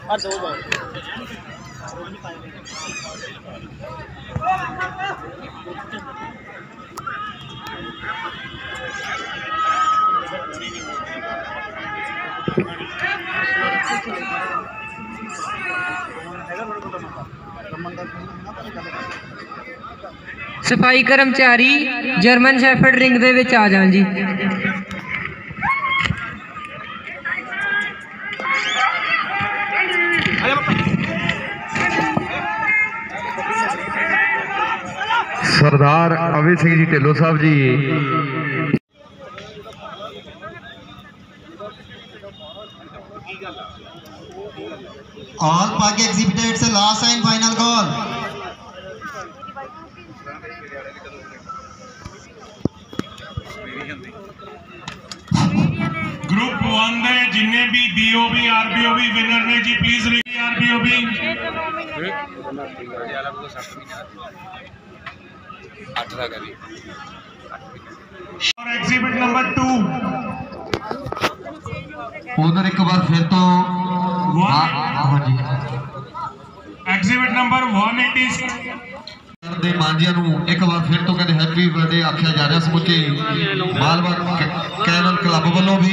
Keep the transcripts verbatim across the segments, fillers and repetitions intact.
सफाई कर्मचारी German shepherd ring दे विच आ जान जी। सरदार अभय सिंह जी ढिल्लों साहब जी। All park exhibitors last and final call. Group one दे जिन्ने भी बीओबी आरबीओबी विनर ने जी प्लीज रेडी आरबीओबी। और एग्जिबिट नंबर टू उधर एक बार फिर तो एग्जिबिट नंबर वन एटी दे मांझिया नूं एक बार फिर तो कहते हैप्पी बर्थडे आख्या जा रहा समुचे मालवा कैनल क्लब वालों भी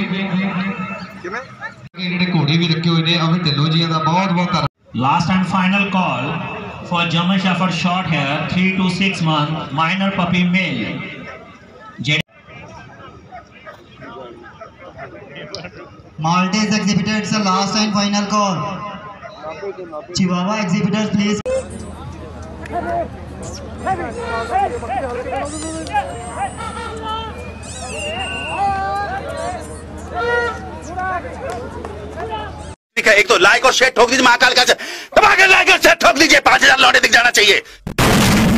जिहड़े घोड़े भी रखे हुए ने अमित ढिल्लों जी का बहुत बहुत। Last and final call for German shepherd short hair three to six month minor puppy male. Maltese exhibitors last and final call. Chihuahua exhibitors please. ठीक है, एक तो लाइक और शेयर ठोक दीजिए, महाकाल का दबा के लाइक और शेयर ठोक लीजिए, पांच हजार लौटे दिख जाना चाहिए।